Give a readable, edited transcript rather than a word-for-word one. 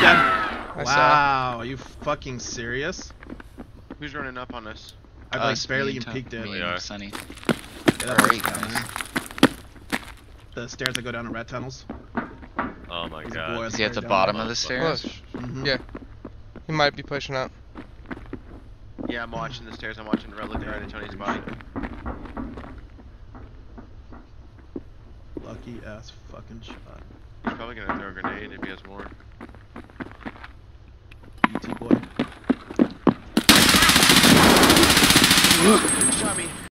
dead. I Wow, are you fucking serious? Who's running up on us? I like barely even peeked it. Me Yeah. and Sunny. Yeah, Where are you guys? the stairs that go down to red tunnels. Oh my There's a god. boy Is he at the down bottom there. of the stairs? Mhm. Yeah. He might be pushing up. Yeah, I'm watching the stairs. I'm watching the looking right at Tony's body. Lucky ass fucking shot. He's probably gonna throw a grenade if he has more. ET boy.